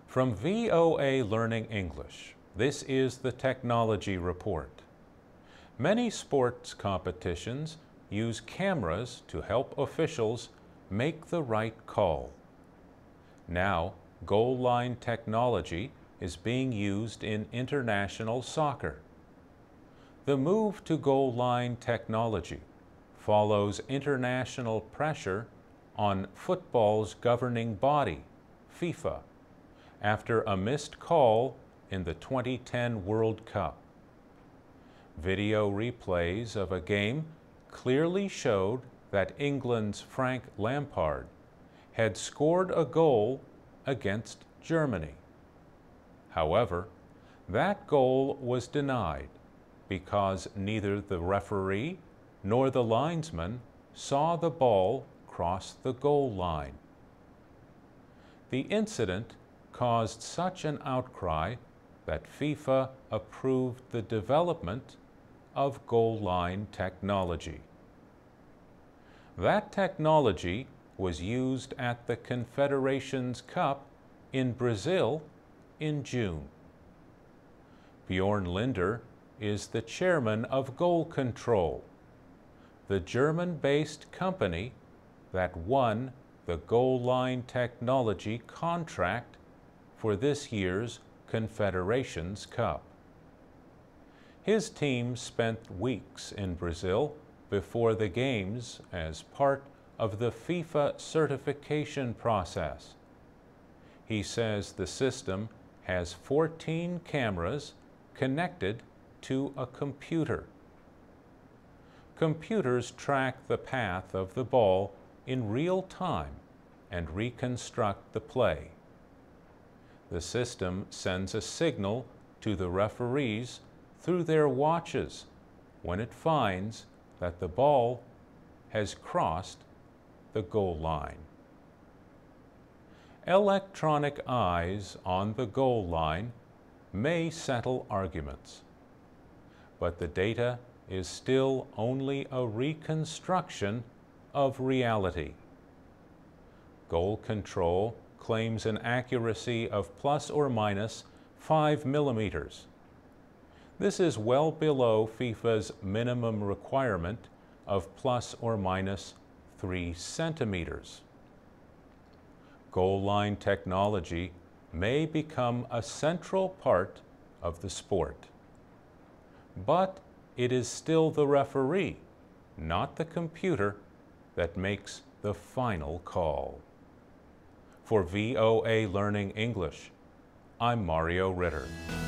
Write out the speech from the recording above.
From VOA Learning English, this is the Technology Report. Many sports competitions use cameras to help officials make the right call. Now, goal line technology is being used in international soccer. The move to goal line technology follows international pressure on football's governing body, FIFA, after a missed call in the 2010 World Cup. Video replays of a game clearly showed that England's Frank Lampard had scored a goal against Germany. However, that goal was denied because neither the referee nor the linesman saw the ball cross the goal line. The incident caused such an outcry that FIFA approved the development of goal line technology. That technology was used at the Confederations Cup in Brazil in June. Bjorn Linder is the chairman of GoalControl, the German-based company that won the goal line technology contract for this year's Confederations Cup. His team spent weeks in Brazil before the games as part of the FIFA certification process. He says the system has 14 cameras connected to a computer. Computers track the path of the ball in real time and reconstruct the play. The system sends a signal to the referees through their watches when it finds that the ball has crossed the goal line. Electronic eyes on the goal line may settle arguments, but the data is still only a reconstruction of reality. GoalControl claims an accuracy of plus or minus 5 millimeters. This is well below FIFA's minimum requirement of plus or minus 3 centimeters. Goal line technology may become a central part of the sport. But it is still the referee, not the computer, that makes the final call. For VOA Learning English, I'm Mario Ritter.